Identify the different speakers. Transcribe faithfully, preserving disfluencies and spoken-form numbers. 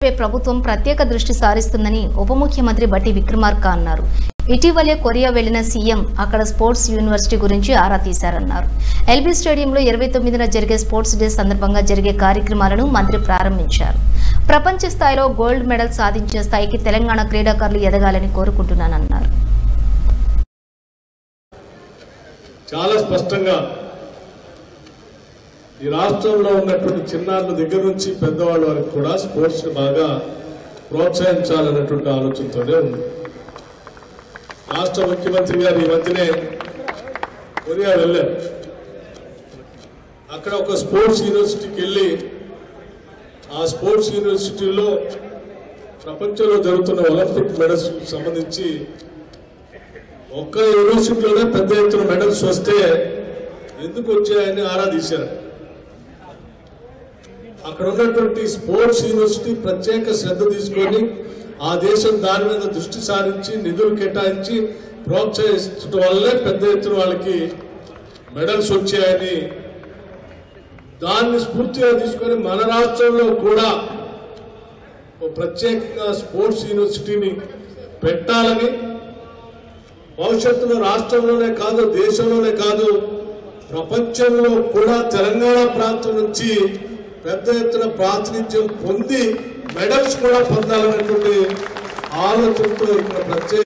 Speaker 1: ప్రభుత్వం ప్రత్యేక దృష్టి సారిస్తుందని ఉప ముఖ్యమంత్రి బట్టి విక్రమార్క అన్నారు. ఇటీవలే కొరియా వెళ్లిన సీఎం అక్కడ స్పోర్ట్స్ యూనివర్సిటీ గురించి ఆరా తీశారన్నారు. ఎల్బీ స్టేడియంలో ఇరవై తొమ్మిదిన జరిగే స్పోర్ట్స్ డే సందర్భంగా జరిగే కార్యక్రమాలను మంత్రి ప్రారంభించారు. ప్రపంచ స్థాయిలో గోల్డ్ మెడల్ సాధించే స్థాయికి తెలంగాణ క్రీడాకారులు ఎదగాలని కోరుకుంటున్నానన్నారు.
Speaker 2: చాలా స్పష్టంగా ఈ రాష్ట్రంలో ఉన్నటువంటి చిన్నారుల దగ్గర నుంచి పెద్దవాళ్ళ వరకు కూడా స్పోర్ట్స్ బాగా ప్రోత్సహించాలన్నటువంటి ఆలోచనతోనే ఉంది. రాష్ట్ర ముఖ్యమంత్రి గారు ఈ మధ్యనే కొరియా వెళ్ళారు. అక్కడ ఒక స్పోర్ట్స్ యూనివర్సిటీకి వెళ్ళి ఆ స్పోర్ట్స్ యూనివర్సిటీలో ప్రపంచంలో జరుగుతున్న ఒలింపిక్ మెడల్స్ సంబంధించి ఒక్క యూనివర్సిటీలోనే పెద్ద ఎత్తున మెడల్స్ వస్తే ఎందుకు వచ్చాయని ఆరా తీశారు. అక్కడ ఉన్నటువంటి స్పోర్ట్స్ యూనివర్సిటీ ప్రత్యేక శ్రద్ధ తీసుకొని ఆ దేశం దాని మీద దృష్టి సారించి నిధులు కేటాయించి ప్రోత్సహించడం వల్లే పెద్ద ఎత్తున వాళ్ళకి మెడల్స్ వచ్చాయని దాన్ని స్ఫూర్తిగా తీసుకొని మన రాష్ట్రంలో కూడా ప్రత్యేకంగా స్పోర్ట్స్ యూనివర్సిటీని పెట్టాలని, భవిష్యత్తులో రాష్ట్రంలోనే కాదు దేశంలోనే కాదు ప్రపంచంలో కూడా తెలంగాణ ప్రాంతం నుంచి పెద్ద ఎత్తున ప్రాతినిధ్యం పొంది మెడల్స్ కూడా పొందాలనేటువంటి ఆలోచనతో ఇక్కడ ప్రత్యేక